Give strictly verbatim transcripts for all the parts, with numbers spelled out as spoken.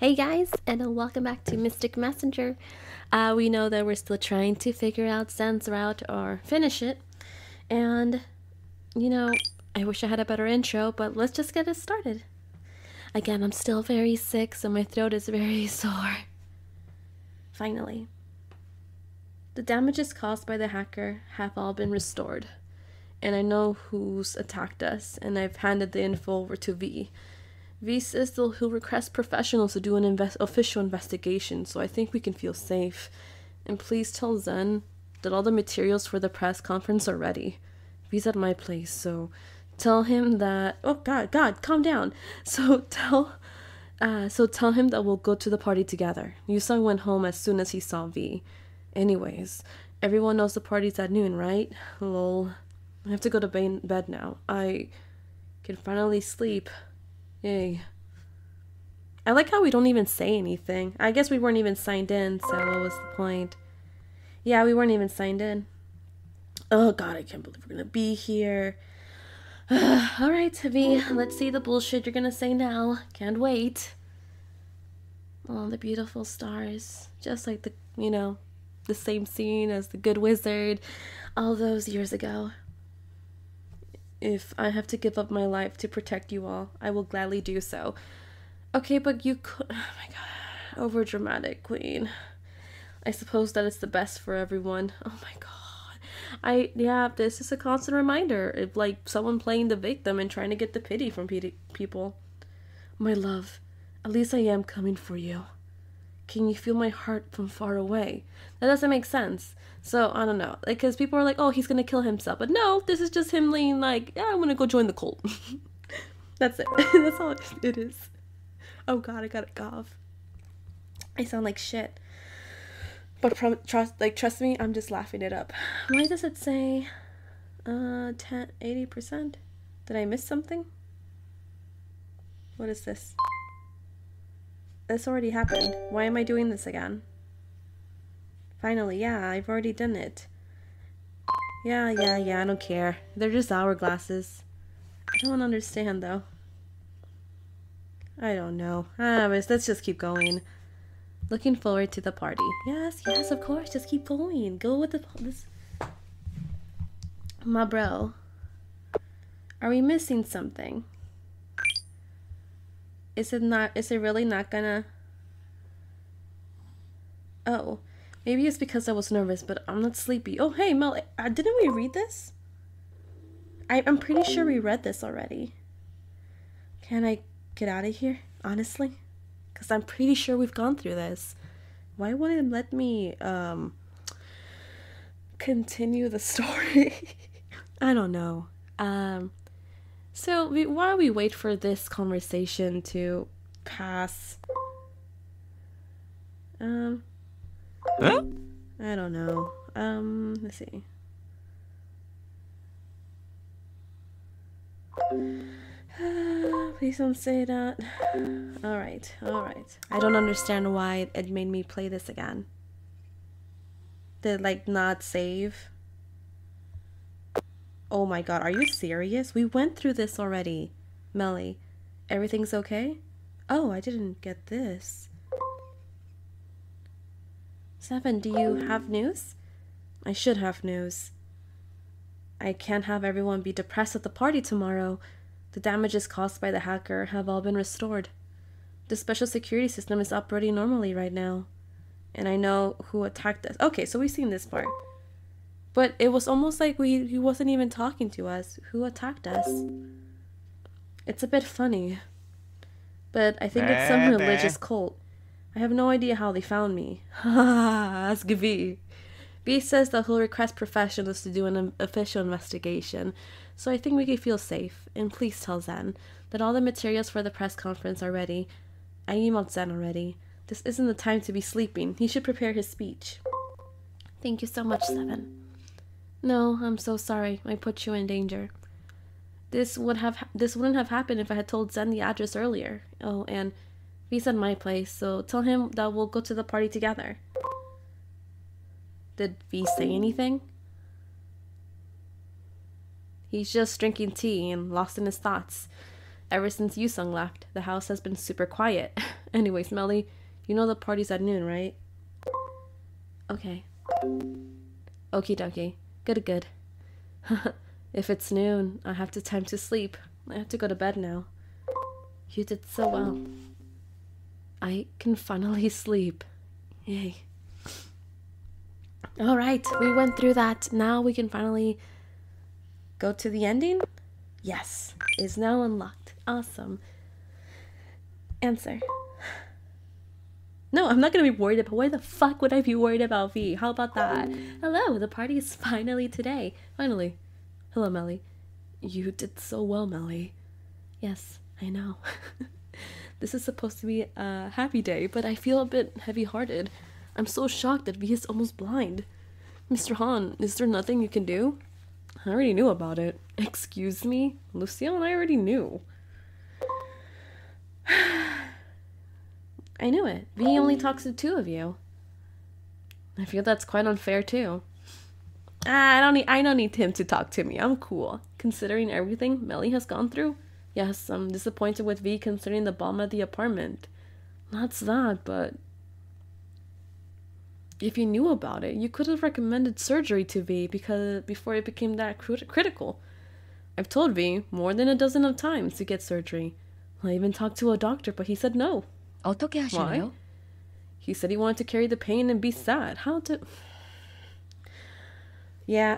Hey guys, and uh, welcome back to Mystic Messenger. Uh, we know that we're still trying to figure out Zen's route or finish it. And, you know, I wish I had a better intro, but let's just get it started. Again, I'm still very sick, so my throat is very sore. Finally. The damages caused by the hacker have all been restored. And I know who's attacked us, and I've handed the info over to V. V says that he'll request professionals to do an invest- official investigation, so I think we can feel safe. And please tell Zen that all the materials for the press conference are ready. V's at my place, so tell him that... Oh, God, God, calm down. So tell... Uh, so tell him that we'll go to the party together. Yusung went home as soon as he saw V. Anyways, everyone knows the party's at noon, right? Lol. I have to go to bed now. I can finally sleep. Yay. I like how we don't even say anything. I guess we weren't even signed in, so what was the point? Yeah, we weren't even signed in. Oh god, I can't believe we're gonna be here. Alright, V, let's see the bullshit you're gonna say now. Can't wait. Oh, the beautiful stars. Just like the, you know, the same scene as the Good Wizard all those years ago. If I have to give up my life to protect you all, I will gladly do so. Okay, but you could... Oh my god. Over dramatic, queen. I suppose that it's the best for everyone. Oh my god. I... Yeah, this is a constant reminder of, like, someone playing the victim and trying to get the pity from pe- people. My love, at least I am coming for you. Can you feel my heart from far away? That doesn't make sense. So, I don't know. Like, because people are like, oh, he's gonna kill himself. But no, this is just him being like, yeah, I'm gonna go join the cult. That's it. That's all it is. Oh god, I got a cough. I sound like shit. But from, trust, like, trust me, I'm just laughing it up. Why does it say, uh, ten, eighty percent? Did I miss something? What is this? This already happened. Why am I doing this again? Finally, yeah, I've already done it. Yeah, yeah, yeah, I don't care. They're just hourglasses. I don't understand, though. I don't know. Ah, but let's just keep going. Looking forward to the party. Yes, yes, of course, just keep going. Go with the... this. My bro. Are we missing something? Is it not... Is it really not gonna... Oh. Maybe it's because I was nervous, but I'm not sleepy. Oh, hey, Mel, uh, didn't we read this? I, I'm pretty sure we read this already. Can I get out of here, honestly? Because I'm pretty sure we've gone through this. Why wouldn't it let me, um, continue the story? I don't know. Um, so we, while we wait for this conversation to pass, um... Huh? I don't know. Um, let's see. Please don't say that. Alright, alright. I don't understand why it made me play this again. Did, like, not save? Oh my god, are you serious? We went through this already. Melly, everything's okay? Oh, I didn't get this. Seven, do you have news? I should have news. I can't have everyone be depressed at the party tomorrow. The damages caused by the hacker have all been restored. The special security system is operating normally right now. And I know who attacked us. Okay, so we've seen this part. But it was almost like we he wasn't even talking to us. Who attacked us? It's a bit funny. But I think it's some religious cult. I have no idea how they found me. Haha, ask V. V says that he'll request professionals to do an official investigation, so I think we can feel safe. And please tell Zen that all the materials for the press conference are ready. I emailed Zen already. This isn't the time to be sleeping. He should prepare his speech. Thank you so much, Seven. No, I'm so sorry. I put you in danger. This would have this wouldn't have happened if I had told Zen the address earlier. Oh, and V's at my place, so tell him that we'll go to the party together. Did V say anything? He's just drinking tea and lost in his thoughts. Ever since Yusung left, the house has been super quiet. Anyways, Melly, you know the party's at noon, right? Okay. Okie dokie. Good, good. If it's noon, I have to time to sleep. I have to go to bed now. You did so well. I can finally sleep. Yay. Alright, we went through that. Now we can finally go to the ending? Yes. Is now unlocked. Awesome. Answer. No, I'm not gonna be worried about. Why the fuck would I be worried about V? How about that? Hello, the party is finally today. Finally. Hello, Melly. You did so well, Melly. Yes, I know. This is supposed to be a happy day, but I feel a bit heavy-hearted. I'm so shocked that V is almost blind. Mister Han, is there nothing you can do? I already knew about it. Excuse me? Lucille and I already knew. I knew it. V only talks to two of you. I feel that's quite unfair too. Ah, I don't need I don't need him to talk to me. I'm cool. Considering everything Melly has gone through. Yes, I'm disappointed with V considering the bomb at the apartment. That's that, but if you knew about it, you could have recommended surgery to V because before it became that crit critical. I've told V more than a dozen of times to get surgery. I even talked to a doctor, but he said no. 어떻게 하시나요? Why? He said he wanted to carry the pain and be sad. How to... Yeah.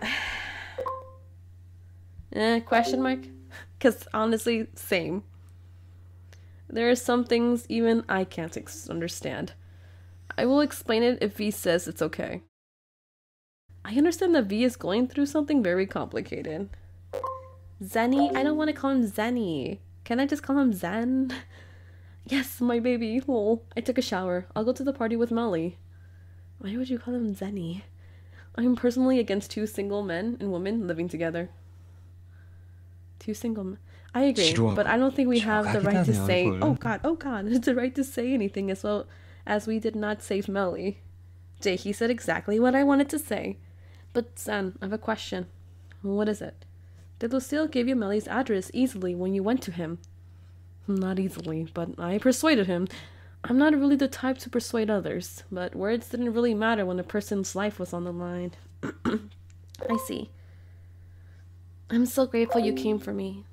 Eh, question mark? Because honestly, same. There are some things even I can't ex understand. I will explain it if V says it's okay. I understand that V is going through something very complicated. Zenny? I don't want to call him Zenny. Can I just call him Zen? Yes, my baby. Lol. I took a shower. I'll go to the party with Molly. Why would you call him Zenny? I'm personally against two single men and women living together. Two single men. I agree, but I don't think we have the right to say, oh god, oh god, the right to say anything as well as we did not save Melly. Jaehee said exactly what I wanted to say. But Zen, I have a question. What is it? Did Lucille give you Melly's address easily when you went to him? Not easily, but I persuaded him. I'm not really the type to persuade others, but words didn't really matter when a person's life was on the line. I see. I'm so grateful you came for me.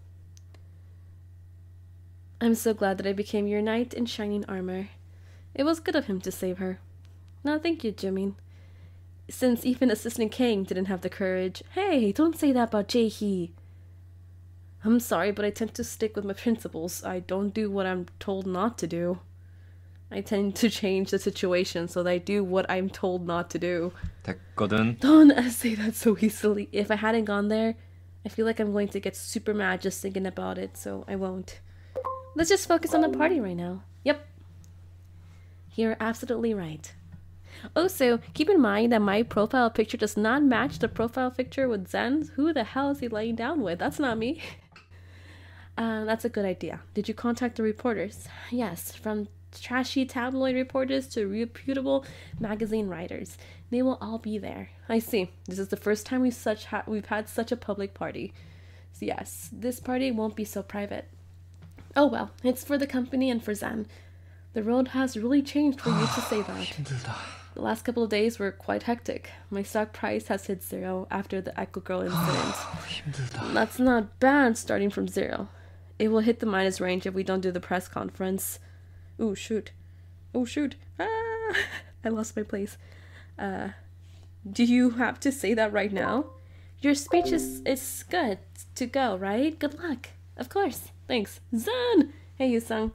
I'm so glad that I became your knight in shining armor. It was good of him to save her. No, thank you, Jimin. Since even Assistant Kang didn't have the courage. Hey, don't say that about Jaehee. I'm sorry, but I tend to stick with my principles. I don't do what I'm told not to do. I tend to change the situation so that I do what I'm told not to do. 됐거든. Don't say that so easily. If I hadn't gone there, I feel like I'm going to get super mad just thinking about it, so I won't. Let's just focus on the party right now. Yep. You're absolutely right. Also, keep in mind that my profile picture does not match the profile picture with Zen's. Who the hell is he laying down with? That's not me. Uh, that's a good idea. Did you contact the reporters? Yes, from trashy tabloid reporters to reputable magazine writers. They will all be there. I see. This is the first time we've such ha we've had such a public party. So yes, this party won't be so private. Oh well, it's for the company and for Zen. The road has really changed for you to say that. The last couple of days were quite hectic. My stock price has hit zero after the Echo Girl incident. That's not bad starting from zero. It will hit the minus range if we don't do the press conference. Ooh, shoot. Oh, shoot. Ah, I lost my place. Uh, do you have to say that right now? Your speech is, is good to go, right? Good luck. Of course. Thanks. Zen! Hey, Yusung.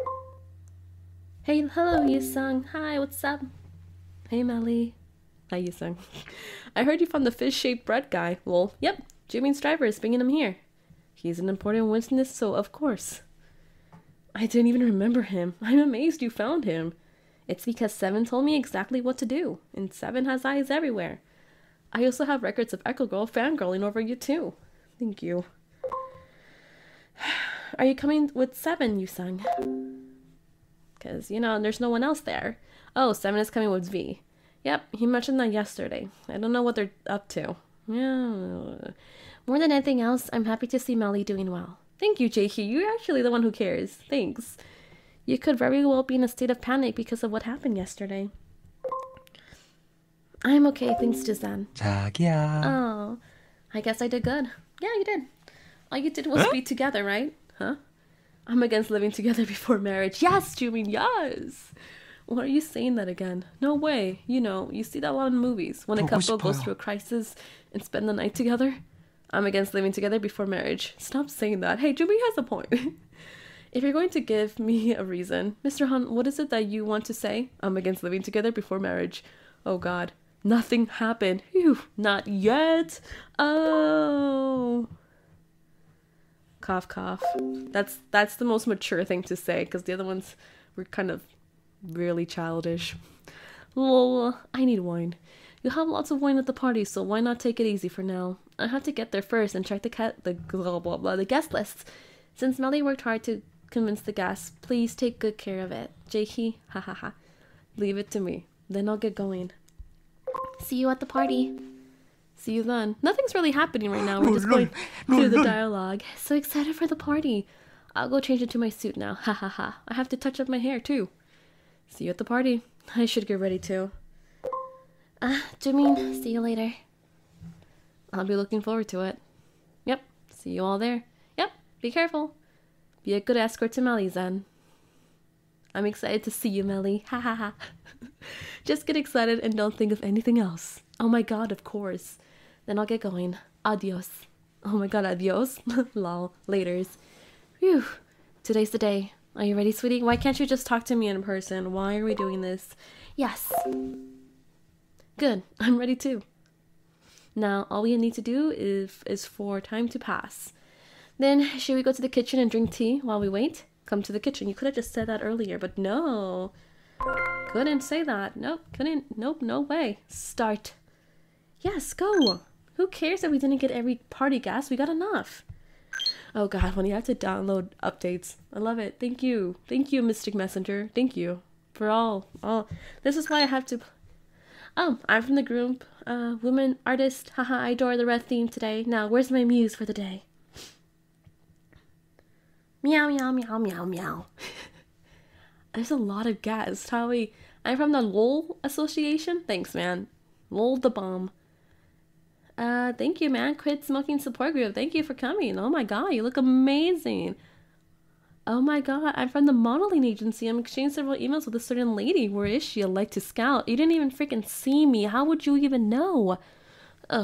Hey, hello, Yusung. Hi, what's up? Hey, Melly. Hi, Yusung. I heard you found the fish-shaped bread guy. Well, yep. Jimin's driver is bringing him here. He's an important witness, so of course. I didn't even remember him. I'm amazed you found him. It's because Seven told me exactly what to do, and Seven has eyes everywhere. I also have records of Echo Girl fangirling over you too. Thank you. Are you coming with Seven, Yusung? Because, you know, there's no one else there. Oh, Seven is coming with V. Yep, he mentioned that yesterday. I don't know what they're up to. Yeah. More than anything else, I'm happy to see Melly doing well. Thank you, Jaehee. You're actually the one who cares. Thanks. You could very well be in a state of panic because of what happened yesterday. I'm okay, thanks to Zen. 자기야. Oh, I guess I did good. Yeah, you did. All you did was Huh? be together, right? Huh? I'm against living together before marriage. Yes, Jumin, yes! Why are you saying that again? No way. You know, you see that a lot in movies. When a 보고 couple goes 싶어요. through a crisis and spend the night together. I'm against living together before marriage. Stop saying that. Hey, Jumin has a point. If you're going to give me a reason, Mister Han, what is it that you want to say? I'm against living together before marriage. Oh God. Nothing happened. Phew, not yet. Oh. Cough, cough. That's that's the most mature thing to say, because the other ones were kind of really childish. Lol, I need wine. You have lots of wine at the party, so why not take it easy for now? I have to get there first and check the cat the blah blah blah the guest lists. Since Melly worked hard to convince the guests, please take good care of it. Jakey, ha ha ha. Leave it to me. Then I'll get going. See you at the party. See you then. Nothing's really happening right now. We're just going through the dialogue. So excited for the party. I'll go change into my suit now. Ha ha ha. I have to touch up my hair too. See you at the party. I should get ready too. Ah, Jimin, see you later. I'll be looking forward to it. Yep. See you all there. Yep. Be careful. Be a good escort to Melly, Zen. I'm excited to see you, Melly. Ha ha ha. Just get excited and don't think of anything else. Oh my god, of course. Then I'll get going. Adios. Oh my god, adios. Lol. Laters. Phew. Today's the day. Are you ready, sweetie? Why can't you just talk to me in person? Why are we doing this? Yes. Good. I'm ready too. Now, all we need to do is, is for time to pass. Then, should we go to the kitchen and drink tea while we wait? Come to the kitchen. You could have just said that earlier, but no. Couldn't say that. Nope, couldn't. Nope, no way. Start. Yes, go. Who cares if we didn't get every party gas? We got enough. Oh god, when you have to download updates. I love it. Thank you. Thank you, Mystic Messenger. Thank you for all. all. This is why I have to... Oh, I'm from the group. Uh, woman, artist. Haha, I adore the red theme today. Now, where's my muse for the day? Meow, meow, meow, meow, meow. There's a lot of gas. Tawi, I'm from the LOL Association. Thanks, man. LOL the bomb. Uh, thank you, man. Quit Smoking Support Group. Thank you for coming. Oh my god, you look amazing. Oh my god, I'm from the modeling agency. I'm exchanging several emails with a certain lady. Where is she? I'd like to scout. You didn't even freaking see me. How would you even know? Ugh.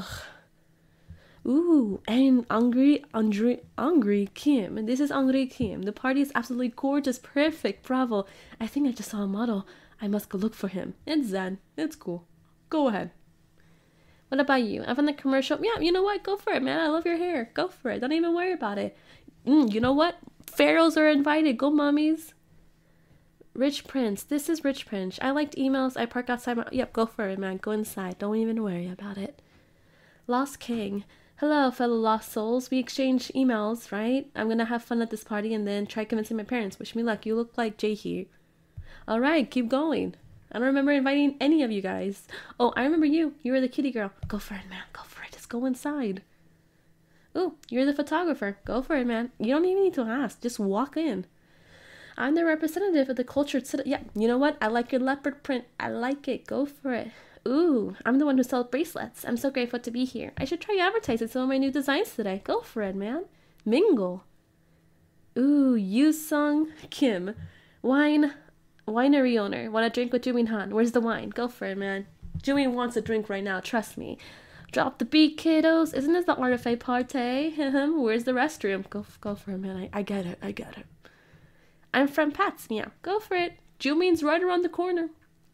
Ooh, and Angry, Angry, Angry Kim. And this is Angry Kim. The party is absolutely gorgeous. Perfect. Bravo. I think I just saw a model. I must go look for him. It's Zen. It's cool. Go ahead. What about you? I'm from the commercial. Yeah, you know what? Go for it, man. I love your hair. Go for it. Don't even worry about it. Mm, you know what? Pharaohs are invited. Go, mummies. Rich Prince. This is Rich Prince. I liked emails. I park outside my... Yep, go for it, man. Go inside. Don't even worry about it. Lost King. Hello, fellow lost souls. We exchange emails, right? I'm gonna have fun at this party and then try convincing my parents. Wish me luck. You look like Jaehee. Alright, keep going. I don't remember inviting any of you guys. Oh, I remember you. You were the kitty girl. Go for it, man. Go for it. Just go inside. Ooh, you're the photographer. Go for it, man. You don't even need to ask. Just walk in. I'm the representative of the cultured citizen. Yeah, you know what? I like your leopard print. I like it. Go for it. Ooh, I'm the one who sells bracelets. I'm so grateful to be here. I should try advertising some of my new designs today. Go for it, man. Mingle. Ooh, Yusung Kim. Wine, winery owner. Want a drink with Jumin Han? Where's the wine? Go for it, man. Jumin wants a drink right now. Trust me. Drop the beat, kiddos. Isn't this the artifact party? Where's the restroom? Go, go for it, man. I, I get it. I get it. I'm from Pat's. Meow. Go for it. Jumin's right around the corner.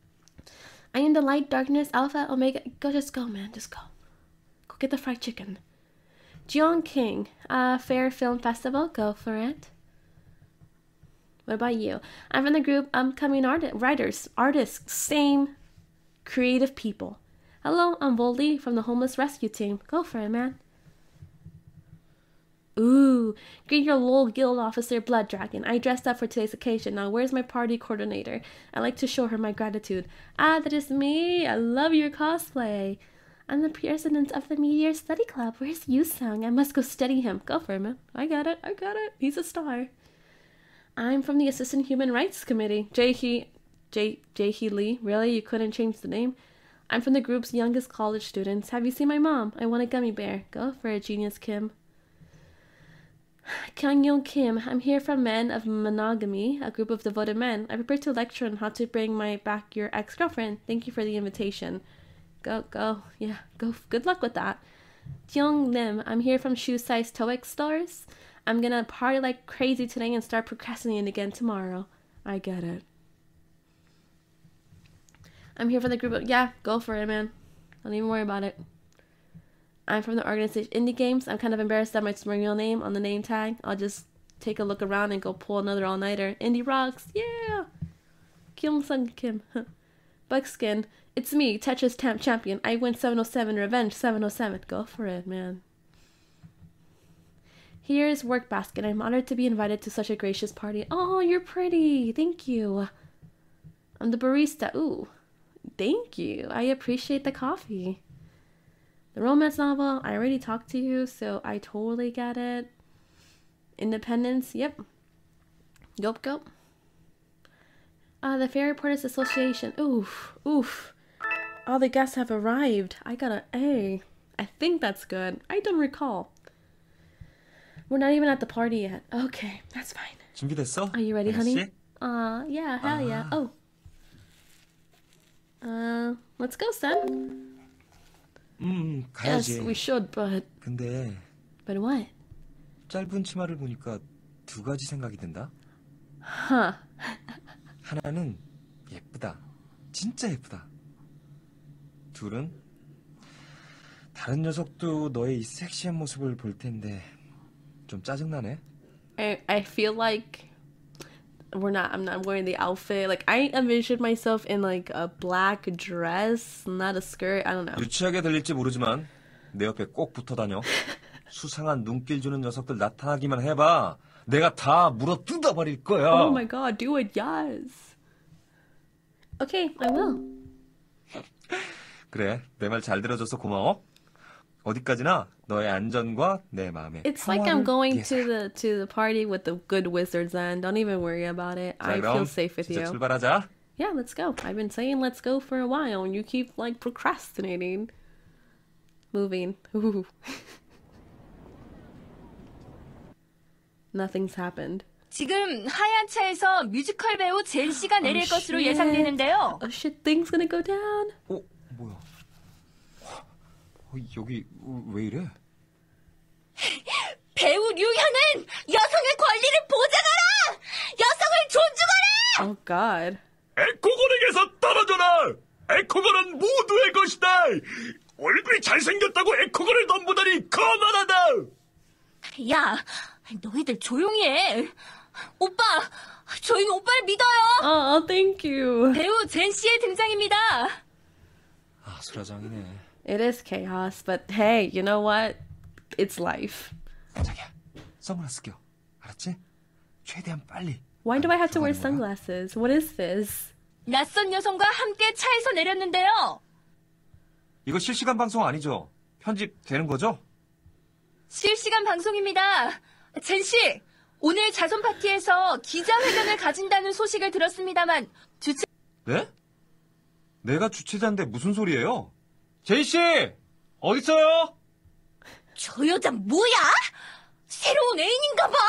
I am the light, darkness, alpha, omega. Go, just go, man. Just go. Go get the fried chicken. Jeong King. Uh, Fair Film Festival. Go for it. What about you? I'm from the group Upcoming art- Writers. Artists. Same. Creative people. Hello, I'm Voldy from the Homeless Rescue Team. Go for it, man. Ooh, greet your LOL guild officer, Blood Dragon. I dressed up for today's occasion. Now, where's my party coordinator? I like to show her my gratitude. Ah, that is me. I love your cosplay. I'm the president of the Meteor Study Club. Where's Yusung? I must go study him. Go for it, man. I got it. I got it. He's a star. I'm from the Assistant Human Rights Committee. Jae-hee, J Jae-hee Lee. Really? You couldn't change the name? I'm from the group's youngest college students. Have you seen my mom? I want a gummy bear. Go for it, Genius Kim. Kyung-young Kim. I'm here from Men of Monogamy, a group of devoted men. I prepared to lecture on how to bring my back your ex-girlfriend. Thank you for the invitation. Go, go. Yeah, go. Good luck with that. Kyung Nim. I'm here from Shoe Size Toex Stores. I'm gonna party like crazy today and start procrastinating again tomorrow. I get it. I'm here for the group of... Yeah, go for it, man. Don't even worry about it. I'm from the organization Indie Games. I'm kind of embarrassed that my real name on the name tag. I'll just take a look around and go pull another all-nighter. Indie rocks. Yeah! Kim Sung Kim. Buckskin. It's me, Tetris Temp Champion. I win seven oh seven. Revenge seven oh seven. Go for it, man. Here's Work Basket. I'm honored to be invited to such a gracious party. Oh, you're pretty. Thank you. I'm the barista. Ooh. Thank you. I appreciate the coffee. The romance novel. I already talked to you, so I totally get it. Independence. Yep. Yup, yup. Uh, the Fair Reporters Association. Oof. Oof. All the guests have arrived. I got an A. I think that's good. I don't recall. We're not even at the party yet. Okay, that's fine. 준비됐어? Are you ready, honey? Uh, yeah, hell yeah. Oh. Uh, let's go, son. 음, 가야지. Yes, we should, but... 근데 But what? 짧은 치마를 보니까 두 가지 생각이 든다. Huh. 하나는 예쁘다. 진짜 예쁘다. 둘은 다른 녀석도 너의 이 섹시한 모습을 볼 텐데 좀 짜증나네. I, I feel like we're not, I'm not wearing the outfit. Like, I envisioned myself in like a black dress, not a skirt. I don't know. 유치하게 들릴지 모르지만 내 옆에 꼭 붙어 다녀. 수상한 눈길 주는 녀석들 나타나기만 해봐. 내가 다 물어 뜯어버릴 거야. Oh my god, do it, yes. Okay, I will. 그래, 내 말 잘 들어줘서 고마워. 어디까지나 너의 안전과 내 마음에 It's like I'm going to the to the party with the good wizards and don't even worry about it. 자, I 그럼 feel safe with 진짜 you. 출발하자. Yeah, let's go. I've been saying let's go for a while and you keep like procrastinating. Moving. Ooh. Nothing's happened. 지금 하얀 차에서 뮤지컬 배우 젠 씨가 내릴 Oh, 것으로 shit. 예상되는데요. Oh shit, things gonna go down. 어, 뭐야? 어, 여기 왜 이래? 배우 류현은 여성의 권리를 보장하라! 여성을 존중하라! Oh god. 에코건에게서 떨어져라! 에코건은 모두의 것이다! 얼굴이 잘생겼다고 에코건을 넘보다니 거만하다! 야, 너희들 조용히 해. 오빠, 저희 오빠를 믿어요. Oh, thank you. 배우 젠 씨의 등장입니다. 아, 수라장이네. It is chaos, but hey, you know what? It's life. 자기야, 선글라스 껴. 알았지? 최대한 빨리. Why do I have to wear 들어가는 거야? sunglasses? What is this? 낯선 여성과 함께 차에서 내렸는데요. 이거 실시간 방송 아니죠? 편집되는 거죠? 실시간 방송입니다. 젠 씨, 오늘 자선 파티에서 기자회견을 가진다는 소식을 들었습니다만 주최... 네? 내가 주최자인데 무슨 소리예요? 제이씨! 어딨어요? 저 여자 뭐야? 새로운 애인인가 봐.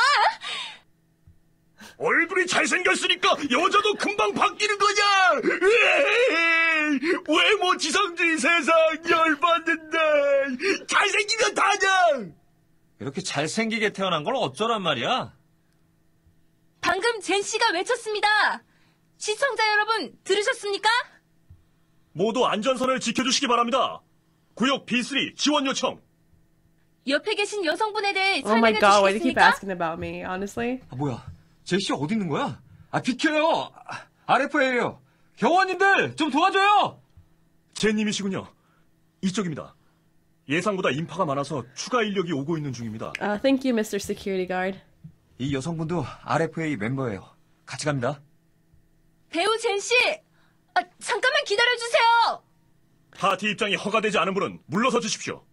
얼굴이 잘생겼으니까 여자도 금방 바뀌는 거냐! 외모 지상주의 세상 열받는다! 잘생기면 다냐! 이렇게 잘생기게 태어난 걸 어쩌란 말이야? 방금 젠 씨가 외쳤습니다. 시청자 여러분 들으셨습니까? 모두 안전선을 지켜주시기 바랍니다. 구역 비 쓰리 지원 요청. 옆에 계신 여성분에 대해 Oh my 설명해 god, why do you keep 주시겠습니까? asking about me, honestly? 아, 뭐야? 제이씨 어디 있는 거야? 아, 비켜요! 알에프에이요. 경호원님들 좀 도와줘요! 제님이시군요. 이쪽입니다. 예상보다 인파가 많아서 추가 인력이 오고 있는 중입니다. Uh, thank you, Mister Security Guard. 이 여성분도 알에프에이 멤버예요. 같이 갑니다. 배우 젠 씨, 아, 잠깐만 기다려주세요. 파티 입장이 허가되지 않은 분은 물러서 주십시오.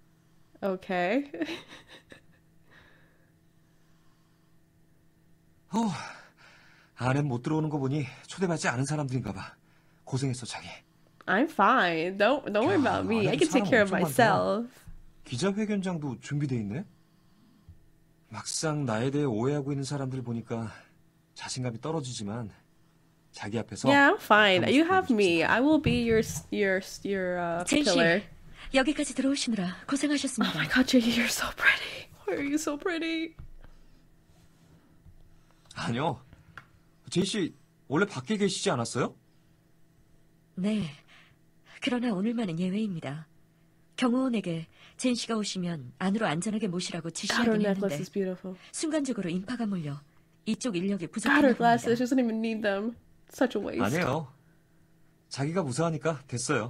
Okay. 어, 안에 못 들어오는 거 보니 초대받지 않은 사람들인가 봐. 고생했어, 자기. I'm fine. Don't don't worry 야, about me. I 안에도 can take 사람 care of 엄청 많다. myself. 기자회견장도 준비돼 있네? 막상 나에 대해 오해하고 있는 사람들 보니까 자신감이 떨어지지만 자기 앞에서 Yeah, I'm fine. 하고 You 싶은 have 얘기 me. 좀 I will be your s- your s- your uh, 제인 씨, pillar. 여기까지 들어오시느라 Oh 고생하셨습니다. my God, Jackie, you're so pretty. Why are you so pretty? 아니요. 제이 씨 원래 밖에 계시지 않았어요? 네. 그러나 오늘만은 예외입니다. 경호원에게 제인 씨가 오시면 안으로 안전하게 모시라고 God, her 지시하긴 necklace 했는데 is beautiful. 순간적으로 인파가 몰려 이쪽 인력이 God, her 부족했나 glasses. 봅니다. She doesn't even need them. Such a waste. 아니에요. 자기가 무사하니까 됐어요.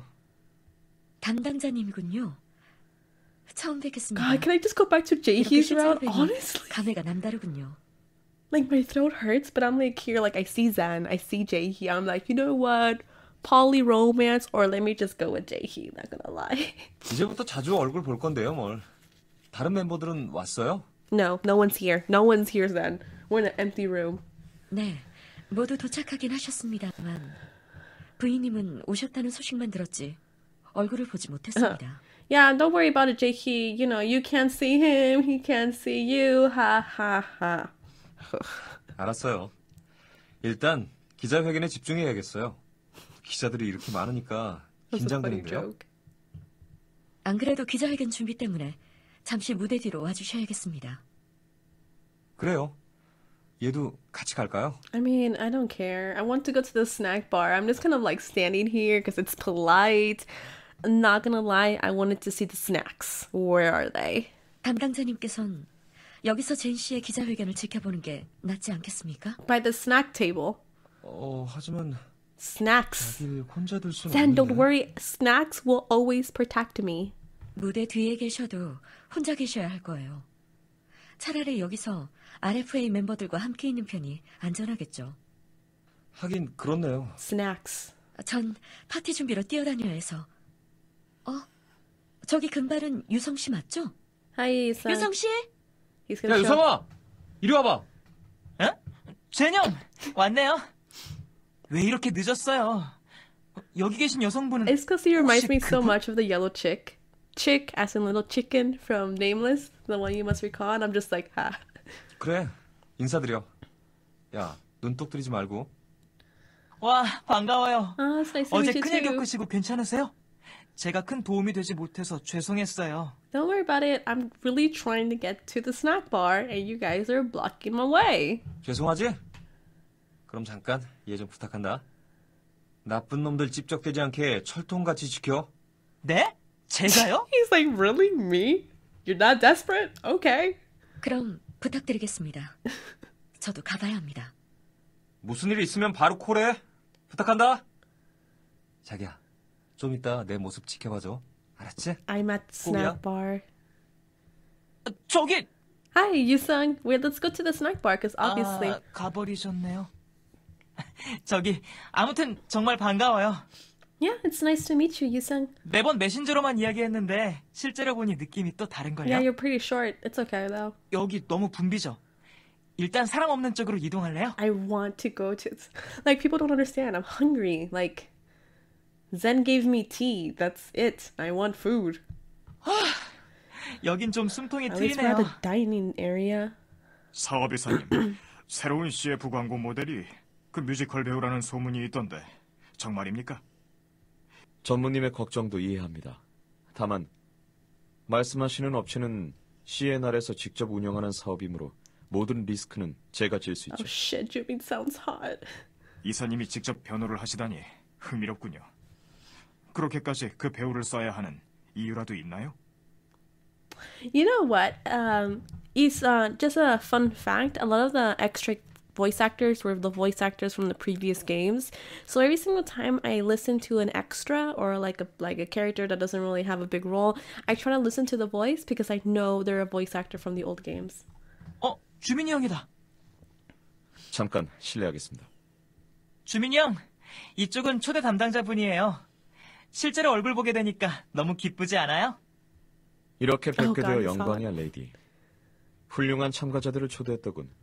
담당자님이군요. 처음 뵙겠습니다. God, can I just go back to 이렇게 Jacky's 실제로 route? 뵈니 Honestly, 감회가 남다르군요. like my throat hurts, but I'm like here, like I see Zen, I see Jackie. I'm like, you know what? Poly romance, or let me just go with Jackie. Not gonna lie. 이제부터 자주 얼굴 볼 건데요, 뭘. 다른 멤버들은 왔어요? No, no one's here. No one's here, Zen. We're in an empty room. 네, 모두 도착하긴 하셨습니다만 부인님은 오셨다는 소식만 들었지 얼굴을 보지 못했습니다. Yeah, don't worry about it, Jackie. You know, you can't see him, he can't see you. Ha ha ha. 알았어요. 일단 기자회견에 집중해야겠어요. 기자들이 이렇게 많으니까 That's a funny 긴장되는데요. joke. 안 그래도 기자회견 준비 때문에 잠시 무대 뒤로 와주셔야겠습니다. 그래요. 얘도 같이 갈까요? I mean, I don't care. I want to go to the snack bar. I'm just kind of like standing here because it's polite. I'm not gonna lie, I wanted to see the snacks. Where are they? 담당자님께선 여기서 제인 씨의 기자회견을 지켜보는 게 낫지 않겠습니까? By the snack table. 어, 하지만 Snacks. 자기를 혼자 둘 수는 Then don't 없는데. worry, snacks will always protect me. 무대 뒤에 계셔도 혼자 계셔야 할 거예요. 차라리 여기서 알에프에이 멤버들과 함께 있는 편이 안전하겠죠. 하긴 그렇네요. Snacks. 전 파티 준비로 뛰어다녀야 해서. 어? 저기 금발은 유성 씨 맞죠? Hi, Yusan. 유성 씨? He's 야, gonna show. 유성아! 이리 와봐! 에? 제형 왔네요. 왜 이렇게 늦었어요? 여기 계신 여성분은 It's because he reminds 혹시 me so 그분? much of the yellow chick. Chick, as in little chicken from Nameless, the one you must recall. And I'm just like, ha. 그래, 인사드려. 야, 눈독 들이지 말고. 와 반가워요. Oh, it's nice to 어제 meet you 큰일 too. 겪으시고 괜찮으세요? 제가 큰 도움이 되지 못해서 죄송했어요. Don't worry about it. I'm really trying to get to the snack bar, and you guys are blocking my way. 죄송하지? 그럼 잠깐 이해 좀 부탁한다. 나쁜 놈들 찝적대지 않게 철통같이 지켜. 네? 제가요? He's like, really? Me? You're not desperate? Okay. 그럼 부탁드리겠습니다. 저도 가봐야 합니다. 무슨 일 있으면 바로 콜해. 부탁한다. 자기야, 좀 이따 내 모습 지켜봐줘. 알았지? I'm at snack Cool이야? bar. 저기 Hi, Yusung. Wait, let's go to the snack bar, because obviously... 아, 가버리셨네요. 저기 아무튼 정말 반가워요. Yeah, it's nice to meet you, Yusung. 매번 메신저로만 이야기했는데 실제로 보니 느낌이 또 다른걸요. Yeah, you're pretty short. It's okay, though. 여기 너무 붐비죠? 일단 사람 없는 쪽으로 이동할래요? I want to go to... Like, people don't understand. I'm hungry. Like, Zen gave me tea. That's it. I want food. 여긴 좀 숨통이 At least we're at 트이네요. the dining area. 사업이사님, 새로운 씨에프 광고 모델이 그 뮤지컬 배우라는 소문이 있던데 정말입니까? 전무님의 걱정도 이해합니다. 다만 말씀하시는 업체는 씨엔알에서 직접 운영하는 사업이므로 모든 리스크는 제가 질 수 Oh 있죠. shit, Jimin sounds hot. 이사님이 직접 변호를 하시다니 흥미롭군요. 그렇게까지 그 배우를 써야 하는 이유라도 있나요? You know what? Um, it's uh, just a fun fact. A lot of the extra voice actors were the voice actors from the previous games. So every single time I listen to an extra or like a like a character that doesn't really have a big role, I try to listen to the voice because I know they're a voice actor from the old games. 어, 주민이 형이다. 잠깐 실례하겠습니다. 주민이 형, 이쪽은 초대 담당자분이에요. 실제로 얼굴 보게 되니까 너무 기쁘지 않아요? 이렇게 뵙게 Oh, God, 되어 it's 영광이야, 레이디. 훌륭한 참가자들을 초대했더군.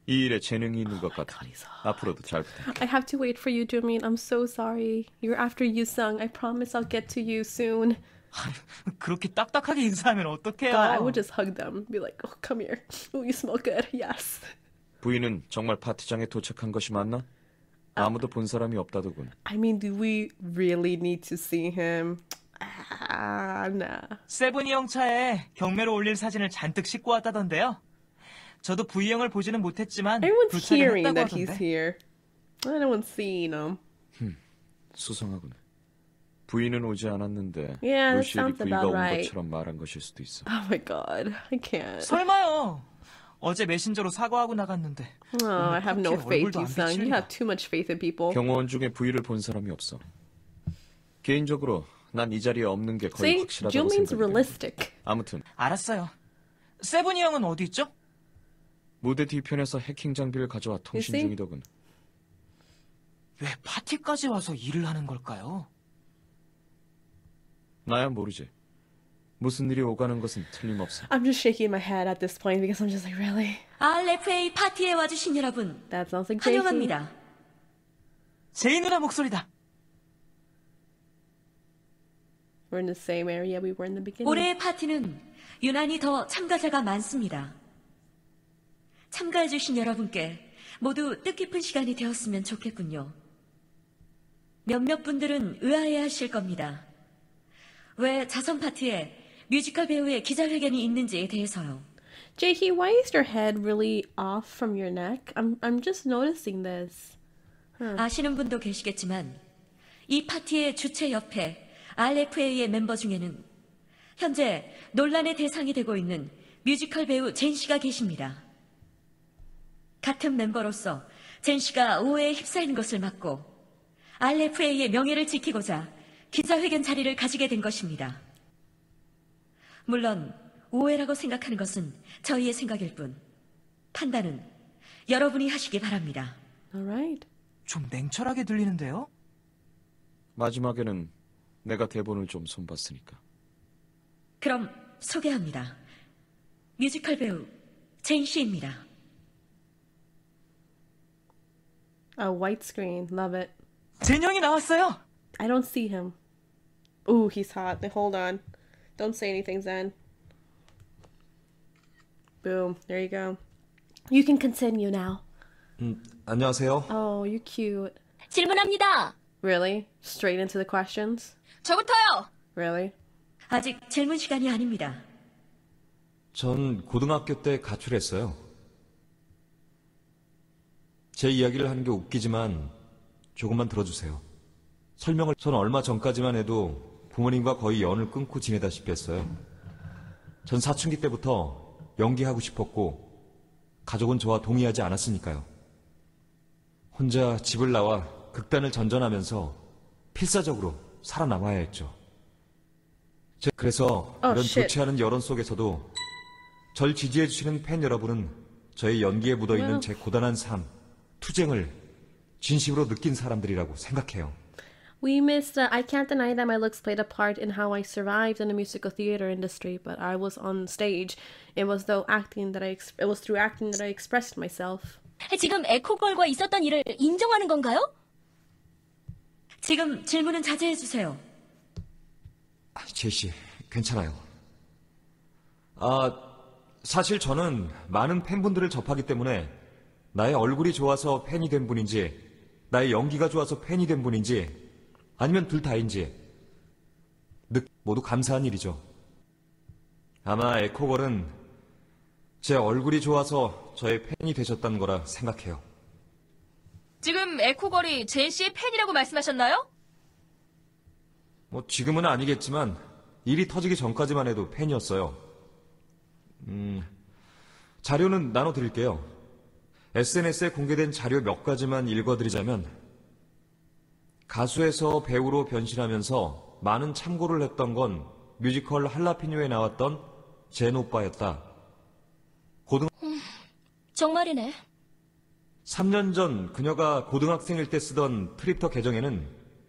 이 일에 재능이 있는 것 God, 같으니 he's hot. 앞으로도 잘 부탁해. I have to wait for you, Jimin. I'm so sorry. You're after Yoosung. I promise I'll get to you soon. 그렇게 딱딱하게 인사하면 어떡해요? God, I would just hug them. Be like, oh, come here. Oh, you smell good. Yes. 부인은 정말 파티장에 도착한 것이 맞나? 아무도 본 사람이 없다더군. I mean, do we really need to see him? Ah, nah. 세븐이 형 차에 경매로 올릴 사진을 잔뜩 싣고 왔다던데요. 저도 부이 형을 보지는 못했지만 Everyone's hearing 도착은 that 했다고 he's 하던데. here. No one's seeing him. 수상하군. 부인은 오지 않았는데 Yeah, that 루시엘이 sounds 부인가 about 온 right. 것처럼 말한 것일 수도 있어. Oh my god, I can't. 설마요. 어제 메신저로 사과하고 나갔는데. Oh, I have no 어떻게 faith, 얼굴도 안 Yoosung. You 비치리나. have too much faith in people. 경호원 중에 부인을 본 사람이 없어. 개인적으로 난 이 자리에 없는 게 거의 See, 확실하다고 Jimin's 생각해. realistic. 아무튼 알았어요. 세븐이 형은 어디 있죠? 무대 뒤편에서 해킹 장비를 가져와 통신 see? 중이더군. 왜 파티까지 와서 일을 하는 걸까요? 나야 모르지. 무슨 일이 오가는 것은 틀림없어. I'm just shaking my head at this point because I'm just like, really? 알에프에이 파티에 와주신 여러분 That sounds like J K. 환영합니다. 제이 누나 목소리다. We're in the same area we were in the beginning. 올해의 파티는 유난히 더 참가자가 많습니다. 참가해주신 여러분께 모두 뜻깊은 시간이 되었으면 좋겠군요. 몇몇 분들은 의아해하실 겁니다. 왜 자선 파티에 뮤지컬 배우의 기자회견이 있는지에 대해서요. J K, why is your head really off from your neck? I'm I'm just noticing this. 아시는 분도 계시겠지만 이 파티의 주최 옆에 알에프에이의 멤버 중에는 현재 논란의 대상이 되고 있는 뮤지컬 배우 젠 씨가 계십니다. 같은 멤버로서 젠 씨가 오해에 휩싸이는 것을 막고 알에프에이의 명예를 지키고자 기자회견 자리를 가지게 된 것입니다. 물론 오해라고 생각하는 것은 저희의 생각일 뿐 판단은 여러분이 하시기 바랍니다. All right. 좀 냉철하게 들리는데요? 마지막에는 내가 대본을 좀 손봤으니까. 그럼 소개합니다. 뮤지컬 배우 젠 씨입니다. A white screen. Love it. 젠 형이 나왔어요. I don't see him. Ooh, he's hot. Hold on. Don't say anything, Zen. Boom. There you go. You can continue now. 음, 안녕하세요. Oh, you're cute. 질문합니다. Really? Straight into the questions? 저부터요. Really? 아직 질문 시간이 아닙니다. 전 고등학교 때 가출했어요. 제 이야기를 하는 게 웃기지만 조금만 들어주세요. 설명을 전 얼마 전까지만 해도 부모님과 거의 연을 끊고 지내다시피 했어요. 전 사춘기 때부터 연기하고 싶었고 가족은 저와 동의하지 않았으니까요. 혼자 집을 나와 극단을 전전하면서 필사적으로 살아남아야 했죠. 제- 그래서 Oh, 이런 shit. 좋지 않은 여론 속에서도 절 지지해주시는 팬 여러분은 저의 연기에 묻어있는 Well. 제 고단한 삶, 투쟁을 진심으로 느낀 사람들이라고 생각해요. We missed. Uh, I can't deny that my looks played a part in how I survived in the musical theater industry, but I was on stage. It was though acting that I. Ex- it was through acting that I expressed myself. 지금 에코걸과 있었던 일을 인정하는 건가요? 지금 질문은 자제해 주세요. 아, 제시, 괜찮아요. 아, 사실 저는 많은 팬분들을 접하기 때문에 나의 얼굴이 좋아서 팬이 된 분인지, 나의 연기가 좋아서 팬이 된 분인지, 아니면 둘 다인지 느- 모두 감사한 일이죠. 아마 에코걸은 제 얼굴이 좋아서 저의 팬이 되셨다는 거라 생각해요. 지금 에코걸이 젠 씨의 팬이라고 말씀하셨나요? 뭐 지금은 아니겠지만 일이 터지기 전까지만 해도 팬이었어요. 음, 자료는 나눠드릴게요. 에스엔에스에 공개된 자료 몇 가지만 읽어드리자면 가수에서 배우로 변신하면서 많은 참고를 했던 건 뮤지컬 할라피뇨에 나왔던 젠 오빠였다. 고등 정말이네. 삼 년 전 그녀가 고등학생일 때 쓰던 트위터 계정에는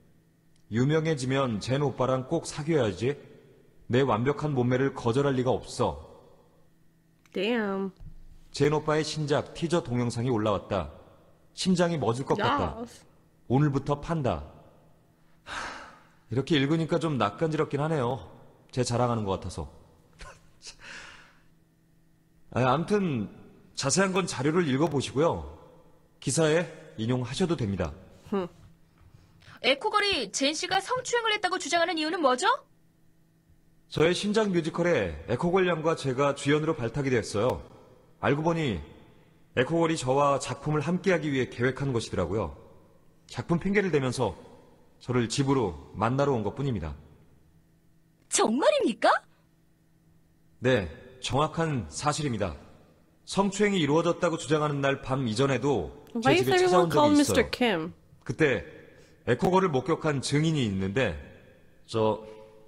유명해지면 젠 오빠랑 꼭 사귀어야지. 내 완벽한 몸매를 거절할 리가 없어. Damn. 젠 오빠의 신작 티저 동영상이 올라왔다. 심장이 멎을 것 같다. Yes. 오늘부터 판다. 하, 이렇게 읽으니까 좀 낯간지럽긴 하네요. 제 자랑하는 것 같아서. 아, 아무튼 자세한 건 자료를 읽어보시고요. 기사에 인용하셔도 됩니다. 에코걸이 젠 씨가 성추행을 했다고 주장하는 이유는 뭐죠? 저의 신작 뮤지컬에 에코걸 양과 제가 주연으로 발탁이 됐어요. 알고 보니 에코걸이 저와 작품을 함께하기 위해 계획한 것이더라고요. 작품 핑계를 대면서 저를 집으로 만나러 온 것뿐입니다. 정말입니까? 네, 정확한 사실입니다. 성추행이 이루어졌다고 주장하는 날 밤 이전에도 제 Why is 집에 everyone 찾아온 called 적이 미스터 있어요. Kim? 그때 에코걸을 목격한 증인이 있는데 저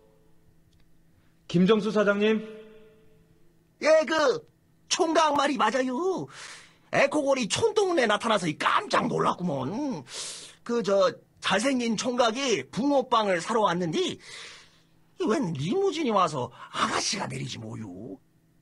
김정수 사장님? 예, 그 총각 말이 맞아요. 에코골이 촌동네에 나타나서 깜짝 놀랐구먼. 그 저 잘생긴 총각이 붕어빵을 사러 왔는데 웬 리무진이 와서 아가씨가 내리지 뭐요.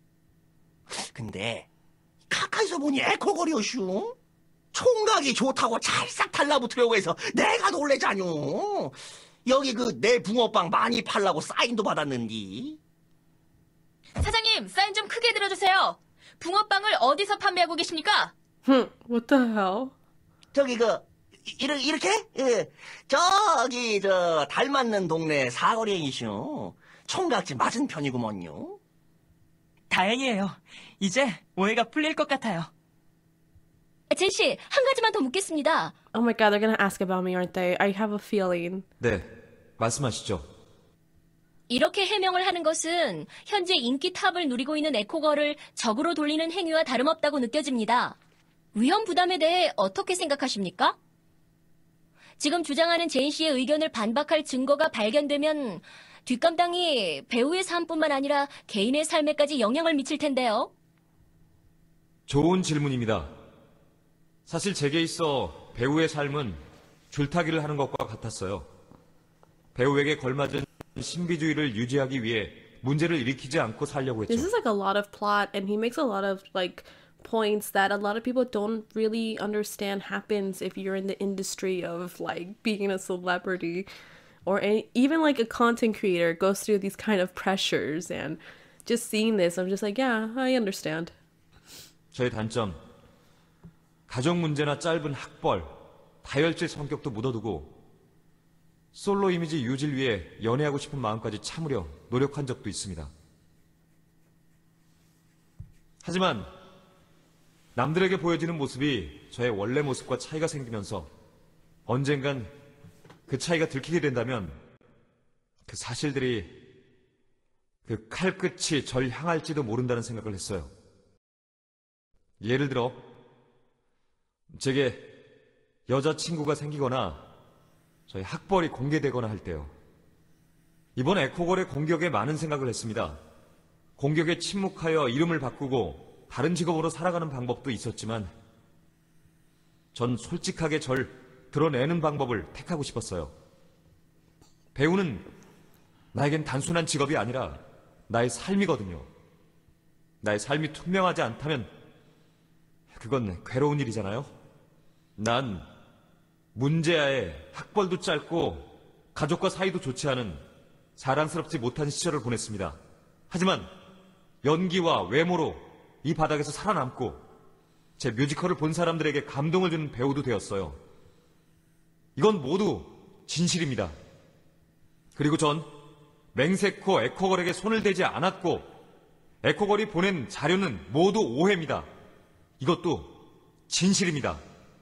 근데 가까이서 보니 에코골이었슈. 총각이 좋다고 찰싹 달라붙으려고 해서 내가 놀래자뇨. 여기 그 내 붕어빵 많이 팔라고 사인도 받았는디. 사장님, 사인 좀 크게 들어주세요. 붕어빵을 어디서 판매하고 계십니까? Hmm, what the hell? 저기 그 이렇게 이렇게 예 저기 저 닮았는 동네 사거리이시오. 총각집 맞은 편이구먼요. 다행이에요. 이제 오해가 풀릴 것 같아요. 젠 씨, 한 가지만 더 묻겠습니다. Oh my god, they're gonna ask about me, aren't they? I have a feeling. 네, 말씀하시죠. 이렇게 해명을 하는 것은 현재 인기 탑을 누리고 있는 에코걸을 적으로 돌리는 행위와 다름없다고 느껴집니다. 위험 부담에 대해 어떻게 생각하십니까? 지금 주장하는 제인 씨의 의견을 반박할 증거가 발견되면 뒷감당이 배우의 삶뿐만 아니라 개인의 삶에까지 영향을 미칠 텐데요. 좋은 질문입니다. 사실 제게 있어 배우의 삶은 줄타기를 하는 것과 같았어요. 배우에게 걸맞은 신비주의를 유지하기 위해 문제를 일으키지 않고 살려고 했죠. This is like a lot of plot, and he makes a lot of like points that a lot of people don't really understand happens if you're in the industry of like being a celebrity, or any, even like a content creator goes through these kind of pressures. And just seeing this, I'm just like, yeah, I understand. 저의 단점, 가족 문제나 짧은 학벌, 다혈질 성격도 묻어두고 솔로 이미지 유지를 위해 연애하고 싶은 마음까지 참으려 노력한 적도 있습니다. 하지만 남들에게 보여지는 모습이 저의 원래 모습과 차이가 생기면서 언젠간 그 차이가 들키게 된다면 그 사실들이 그 칼끝이 절 향할지도 모른다는 생각을 했어요. 예를 들어 제게 여자친구가 생기거나 저희 학벌이 공개되거나 할 때요. 이번 에코걸의 공격에 많은 생각을 했습니다. 공격에 침묵하여 이름을 바꾸고 다른 직업으로 살아가는 방법도 있었지만 전 솔직하게 절 드러내는 방법을 택하고 싶었어요. 배우는 나에겐 단순한 직업이 아니라 나의 삶이거든요. 나의 삶이 투명하지 않다면 그건 괴로운 일이잖아요. 난 문제아에 학벌도 짧고 가족과 사이도 좋지 않은 자랑스럽지 못한 시절을 보냈습니다. 하지만 연기와 외모로 이 바닥에서 살아남고 제 뮤지컬을 본 사람들에게 감동을 주는 배우도 되었어요. 이건 모두 진실입니다. 그리고 전 맹세코 에코걸에게 손을 대지 않았고 에코걸이 보낸 자료는 모두 오해입니다. 이것도 진실입니다.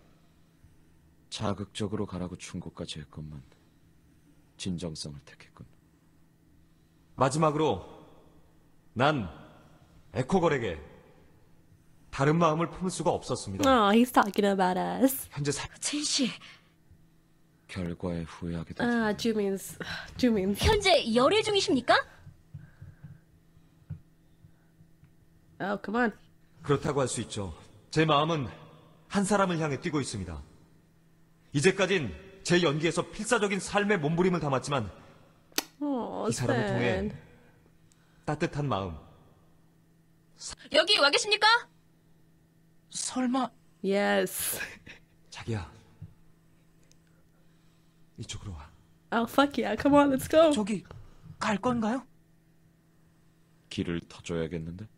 자극적으로 가라고 충고까지 했건만 진정성을 택했군. 마지막으로 난 에코걸에게 다른 마음을 품을 수가 없었습니다. Oh, he's talking about us. 현재 사... 젠 씨, 결과에 후회하게 되지. Ah, Jumin's, Jumin. 현재 열애 중이십니까? Oh, come on. 그렇다고 할 수 있죠. 제 마음은 한 사람을 향해 뛰고 있습니다. 이제까진 제 연기에서 필사적인 삶의 몸부림을 담았지만 Oh, 이 사람을 sad. 통해 따뜻한 마음, 여기 와 계십니까? 설마 Yes. 자기야. 이쪽으로 와. Oh, fuck yeah. Come on, let's go. 저기 갈 건가요? 길을 터줘야겠는데?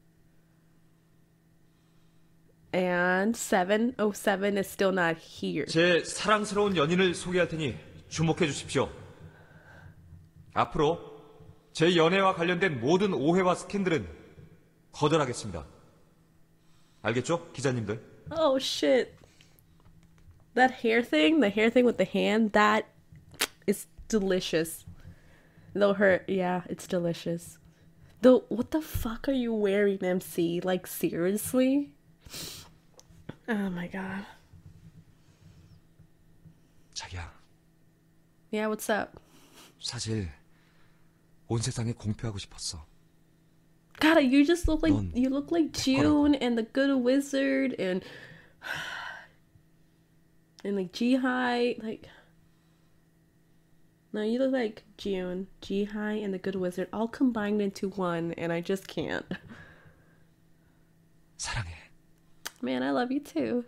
And seven oh seven is still not here. 제 사랑스러운 연인을 소개할 테니 주목해 주십시오. 앞으로 제 연애와 관련된 모든 오해와 스캔들은 거절하겠습니다. 알겠죠, 기자님들? Oh shit. That hair thing, the hair thing with the hand, that is delicious. Though her, yeah, it's delicious. Though, what the fuck are you wearing, M C? Like, seriously? Oh my god. 자기야, Yeah, what's up? 사실 온 세상에 공표하고 싶었어. God, you just look like 넌 you look like June and the Good Wizard and and like Ji-Hai, like no, you look like June, Ji-Hai, and the Good Wizard all combined into one, and I just can't. 사랑해. Man, I love you too.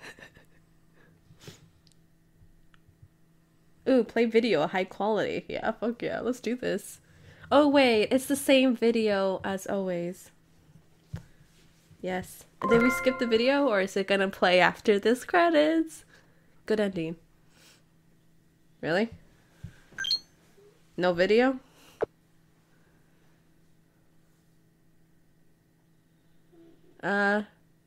Ooh, play video, high quality. Yeah, fuck yeah, let's do this. Oh wait, it's the same video as always. Yes. Did we skip the video, or is it gonna play after this credits? Good ending. Really? No video? Uh.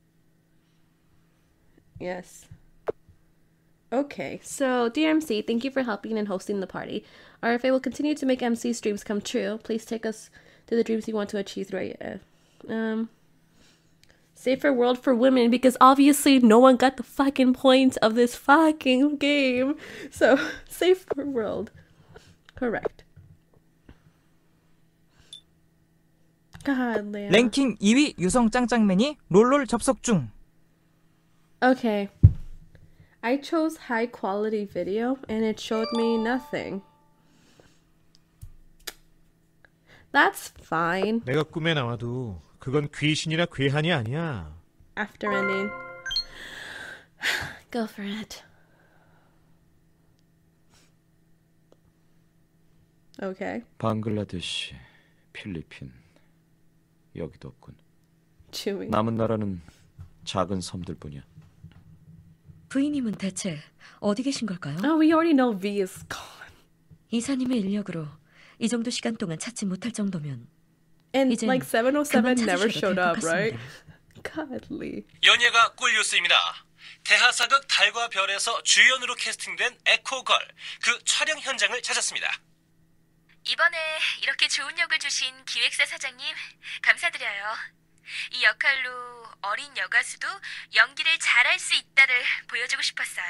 Yes. Okay, so dear M C, thank you for helping and hosting the party. R F A will continue to make M C's dreams come true. Please take us to the dreams you want to achieve throughout your uh, um safer world for women, because obviously no one got the fucking point of this fucking game. So safer world. Correct. God, Leah. 랭킹 이 위 유성 짱짱맨이 롤롤 접속 중. Okay. I chose high quality video and it showed me nothing. That's fine. 내가 꿈에 나와도 그건 귀신이나 괴한이 아니야. After ending. Go for it. Okay. 방글라데시, 필리핀, 여기도 없군. Chewing. 남은 나라는 작은 섬들뿐이야. 부인님은 대체 어디 계신 걸까요? Oh, we already know V is gone. 이사님의 인력으로 이 정도 시간 동안 찾지 못할 정도면 And 이젠 like seven oh seven 그만 never 찾으셔도 showed 될것 up, right? 같습니다. Godly. 연예가 꿀뉴스입니다. 대하사극 달과 별에서 주연으로 캐스팅된 에코걸, 그 촬영 현장을 찾았습니다. 이번에 이렇게 좋은 역을 주신 기획사 사장님 감사드려요. 이 역할로 어린 여가수도 연기를 잘할 수 있다를 보여주고 싶었어요.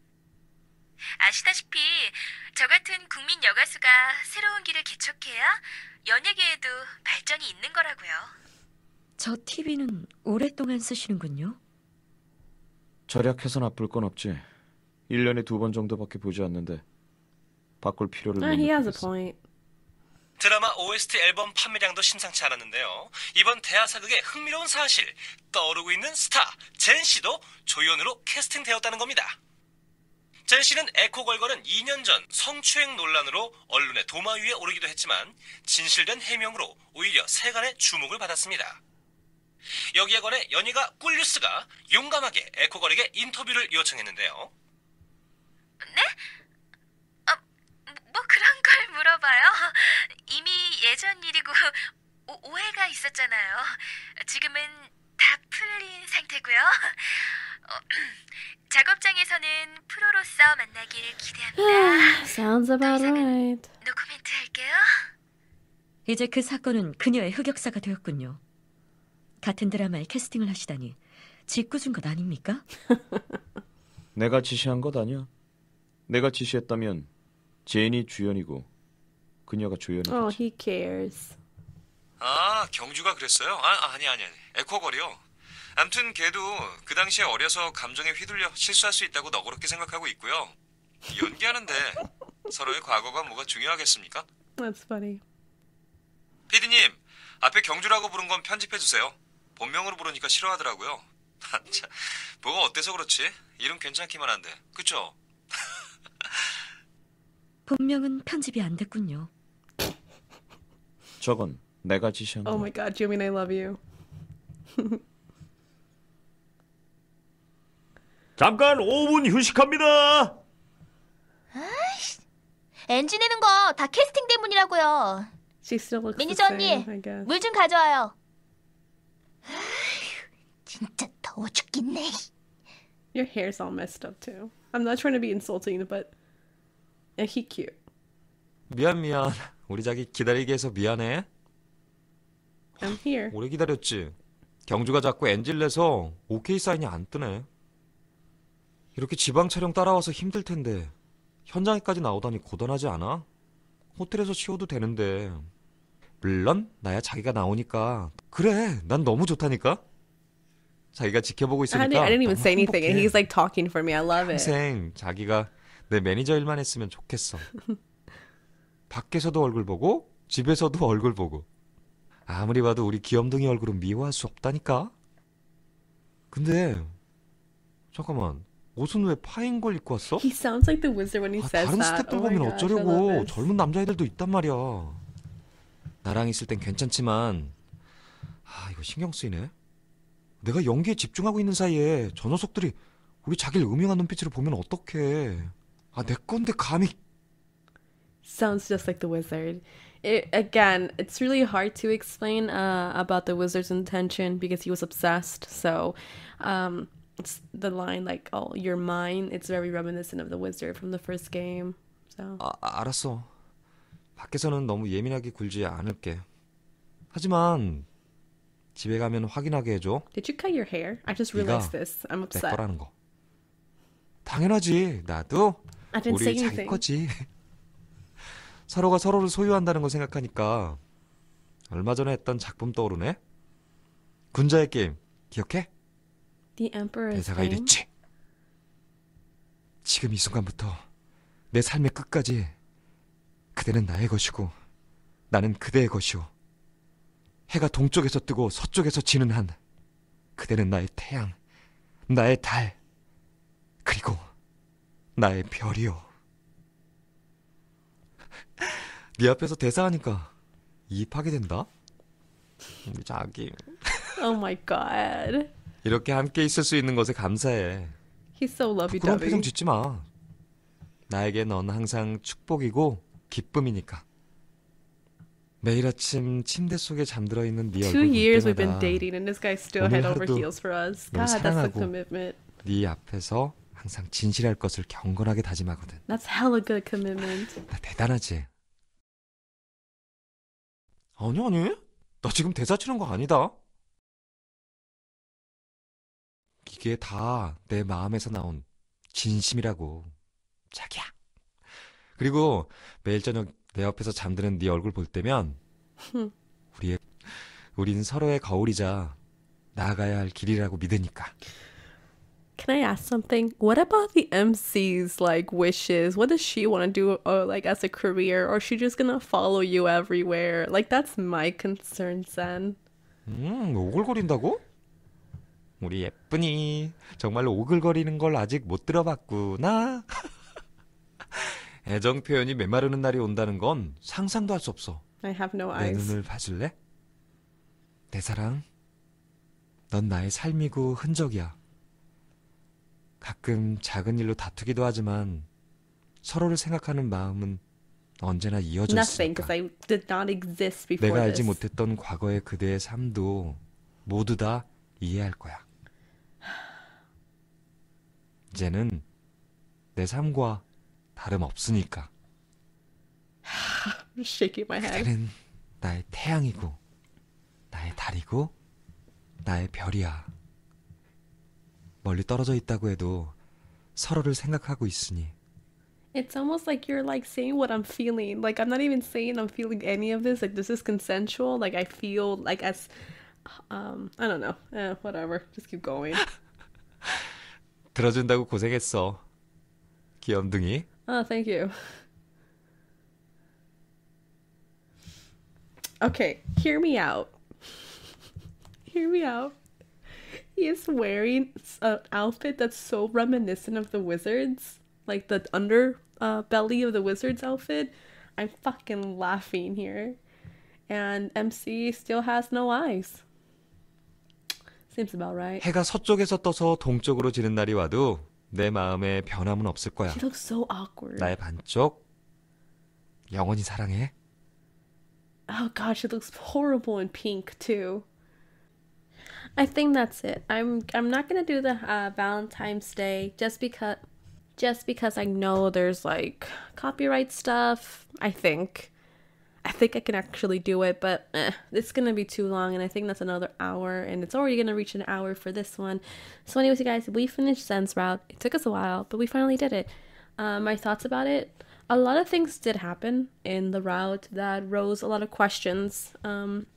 아시다시피 저 같은 국민 여가수가 새로운 길을 개척해야 연예계에도 발전이 있는 거라고요. 저 티비는 오랫동안 쓰시는군요. 절약해서 나쁠 건 없지. 일 년에 두 번 정도밖에 보지 않는데 바꿀 필요를 못 Uh, he has a 느끼겠어. point. 드라마 오에스티 앨범 판매량도 심상치 않았는데요. 이번 대하사극의 흥미로운 사실, 떠오르고 있는 스타 젠 씨도 조연으로 캐스팅되었다는 겁니다. 젠 씨는 에코걸걸은 이 년 전 성추행 논란으로 언론의 도마 위에 오르기도 했지만 진실된 해명으로 오히려 세간의 주목을 받았습니다. 여기에 관해 연예가 꿀뉴스가 용감하게 에코걸에게 인터뷰를 요청했는데요. 네? 아, 뭐 그런 걸 물어봐요. 이미 예전 일이고 오, 오해가 있었잖아요. 지금은 다 풀린 상태고요. 어, 작업장에서는 프로로서 만나길 기대합니다. Sounds about right. 노코멘트 할게요. 이제 그 사건은 그녀의 흑역사가 되었군요. 같은 드라마에 캐스팅을 하시다니 짓궂은 것 아닙니까? 내가 지시한 것 아니야. 내가 지시했다면 제인이 주연이고 그녀가 조연이겠지. Oh, he cares. 아, 경주가 그랬어요? 아, 아니, 아니, 아니. 에코걸이요. 암튼 걔도 그 당시에 어려서 감정에 휘둘려 실수할 수 있다고 너그럽게 생각하고 있고요. 연기하는데 서로의 과거가 뭐가 중요하겠습니까? That's funny. 피디님, 앞에 경주라고 부른 건 편집해주세요. 본명으로 부르니까 싫어하더라고요. 참, 뭐가 어때서 그렇지? 이름 괜찮기만 한데, 그쵸? 본명은 편집이 안 됐군요. 저건 내가 지시한 거. Oh my god, Jimin, I love you. 잠깐 오 분 휴식합니다. 엔진 내는 거 다 캐스팅 때문이라고요. She still looks the 매니저 same, 언니, I guess. 물 좀 가져와요. 진짜 더워 죽겠네. Your hair's all messed up too. I'm not trying to be insulting, but yeah, he cute. 미안, 미안. 우리 자기 기다리게 해서 미안해. I'm here. 오래 기다렸지. 경주가 자꾸 엔질 내서 오케이 사인이 안 뜨네. 이렇게 지방 촬영 따라와서 힘들 텐데 현장에까지 나오다니 고단하지 않아? 호텔에서 쉬어도 되는데. 물론 나야 자기가 나오니까. 그래, 난 너무 좋다니까. 자기가 지켜보고 I 있으니까 didn't, I didn't even 너무 say anything, and 행복해. he's like talking for me. I love it. 평생 자기가 내 매니저 일만 했으면 좋겠어. 밖에서도 얼굴 보고 집에서도 얼굴 보고. 아무리 봐도 우리 귀염둥이 얼굴은 미워할 수 없다니까. 근데 잠깐만, 옷은 왜 파인 걸 입고 왔어? He sounds like the wizard when he 아, says 다른 that. 스태프들 Oh my 보면 gosh, I love 어쩌려고. this. 젊은 남자애들도 있단 말이야. 나랑 있을 땐 괜찮지만 아, 이거 신경 쓰이네. 내가 연기에 집중하고 있는 사이에 저 녀석들이 우리 자기를 음흉한 눈빛으로 보면 어떡해. 아, 내 건데 감히. Sounds just like the wizard. It, again, it's really hard to explain uh, about the wizard's intention because he was obsessed. So, um, it's the line like, "Oh, you're mine." It's very reminiscent of the wizard from the first game. So, 아, 알았어. 밖에서는 너무 예민하게 굴지 않을게. 하지만 집에 가면 확인하게 해줘. did you cut your hair? I just 네가 realized this. I'm 내 upset. 거라는 거. 당연하지. 나도 I didn't say 우리 자기 anything. 거지. 서로가 서로를 소유한다는 거 생각하니까 얼마 전에 했던 작품 떠오르네. 군자의 게임 기억해? The Emperor's 대사가 Game? 이랬지. 지금 이 순간부터 내 삶의 끝까지 그대는 나의 것이고 나는 그대의 것이오. 해가 동쪽에서 뜨고 서쪽에서 지는 한 그대는 나의 태양, 나의 달, 그리고 나의 별이오. 네 앞에서 대사하니까 이입하게 된다. 우리 자기. Oh my god. 이렇게 함께 있을 수 있는 것에 감사해. He's so 그런 표정 lovey-dovey. 짓지 마. 나에게 넌 항상 축복이고 기쁨이니까. 매일 아침 침대 속에 잠들어 있는 네 Two 얼굴 볼 years we've been 때마다 dating, and this guy's still 오늘 head over 하루도 heels for us. 널 God, that's a 사랑하고 commitment. 네 앞에서 항상 진실할 것을 경건하게 다짐하거든. That's hella good commitment. 나 대단하지? 아니 아니, 나 지금 대사 치는 거 아니다. 이게 다 내 마음에서 나온 진심이라고, 자기야. 그리고 매일 저녁 내 옆에서 잠드는 네 얼굴 볼 때면 우리의 우린 서로의 거울이자 나아가야 할 길이라고 믿으니까. Can I ask something? What about the M C's like wishes? What does she want to do, or like as a career, or is she just gonna follow you everywhere? Like that's my concern, Sen. 음, 오글거린다고? 우리 예쁜이 정말로 오글거리는 걸 아직 못 들어봤구나. 애정 표현이 메마르는 날이 온다는 건 상상도 할 수 없어. I have no 내 eyes. 눈을 봐줄래? 내 사랑, 넌 나의 삶이고 흔적이야. 가끔 작은 일로 다투기도 하지만 서로를 생각하는 마음은 언제나 이어져 Nothing, 있으니까. because I did not exist before 내가 알지 this. 못했던 과거의 그대의 삶도 모두 다 이해할 거야. 이제는 내 삶과 다름없으니까. I'm just shaking my head. 그대는 나의 태양이고 나의 달이고 나의 별이야. 멀리 떨어져 있다고 해도 서로를 생각하고 있으니. It's almost like you're like saying what I'm feeling. Like I'm not even saying I'm feeling any of this. Like this is consensual. Like I feel like as, um, I don't know. Eh, whatever. Just keep going. 들어준다고 고생했어, 귀염둥이. Oh, thank you. Okay, hear me out. Hear me out. he is wearing an outfit that's so reminiscent of the Wizards, like the under uh, belly of the Wizards outfit. I'm fucking laughing here. And M C still has no eyes. Seems about right. 해가 서쪽에서 떠서 동쪽으로 지는 날이 와도 내 마음에 변함은 없을 거야. She looks so awkward. 나의 반쪽 영원히 사랑해. Oh god, she looks horrible in pink too. I think that's it. I'm I'm not gonna do the uh, Valentine's Day just because just because I know there's like copyright stuff. I think I think I can actually do it, but eh, it's gonna be too long, and I think that's another hour, and it's already gonna reach an hour for this one. So anyways, you guys, we finished Zen's route. It took us a while, but we finally did it. Uh, my thoughts about it: a lot of things did happen in the route that rose a lot of questions, um,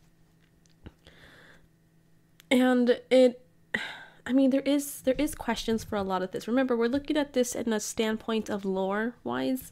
and it. I mean, there is there is questions for a lot of this. Remember, we're looking at this in a standpoint of lore-wise,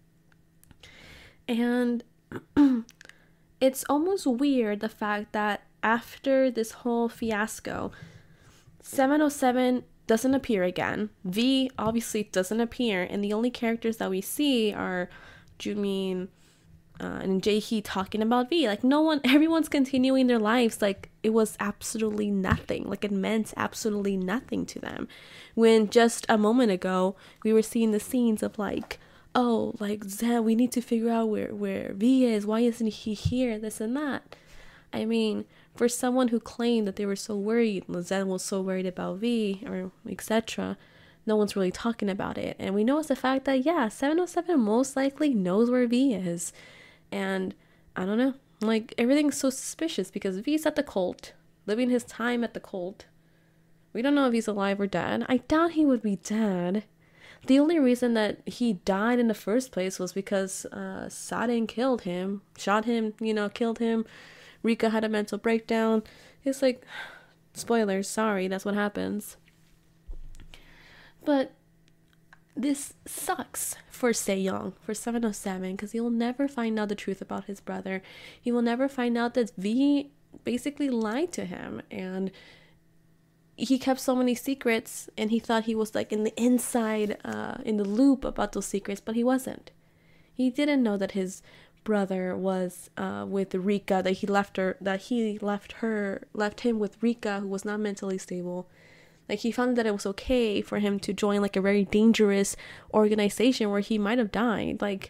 and it's almost weird the fact that after this whole fiasco, seven oh seven doesn't appear again. V obviously doesn't appear, and the only characters that we see are Jumin uh, and Jaehee talking about V. Like, no one, everyone's continuing their lives like it was absolutely nothing. Like, it meant absolutely nothing to them. When just a moment ago, we were seeing the scenes of like, oh, like, Zen, we need to figure out where, where V is. Why isn't he here? This and that. I mean, for someone who claimed that they were so worried, Zen was so worried about V, or et cetera, no one's really talking about it. And we know it's the fact that, yeah, seven oh seven most likely knows where V is. And I don't know. Like, everything's so suspicious because V's at the cult, living his time at the cult. We don't know if he's alive or dead. I doubt he would be dead. The only reason that he died in the first place was because uh, Saren killed him, shot him, you know, killed him. Rika had a mental breakdown. It's like, spoilers, sorry, that's what happens. But this sucks for Sejong, for seven oh seven, because he will never find out the truth about his brother. He will never find out that V basically lied to him, and he kept so many secrets, and he thought he was like in the inside, uh, in the loop about those secrets, but he wasn't. He didn't know that his brother was uh, with Rika, that he left her, that he left her, left him with Rika, who was not mentally stable. Like, he found that it was okay for him to join like a very dangerous organization where he might have died. Like,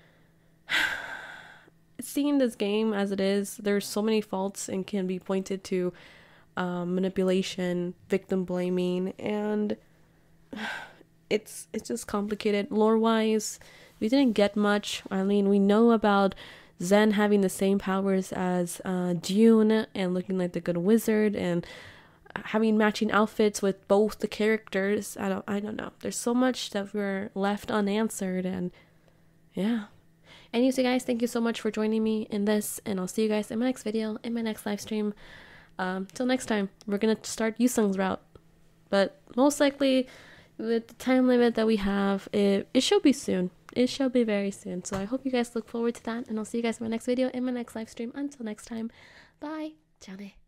seeing this game as it is, there's so many faults and can be pointed to. Um, manipulation, victim blaming, and it's it's just complicated. Lore-wise, we didn't get much. I mean, we know about Zen having the same powers as uh, June and looking like the good wizard and having matching outfits with both the characters. I don't I don't know. There's so much that we're left unanswered, and yeah. Anyways, you guys, thank you so much for joining me in this, and I'll see you guys in my next video, in my next live stream. Um, till next time, we're gonna start Yusung's route, but most likely, with the time limit that we have, it, it shall be soon. It shall be very soon. So I hope you guys look forward to that, and I'll see you guys in my next video, in my next live stream. Until next time, bye. Ciao.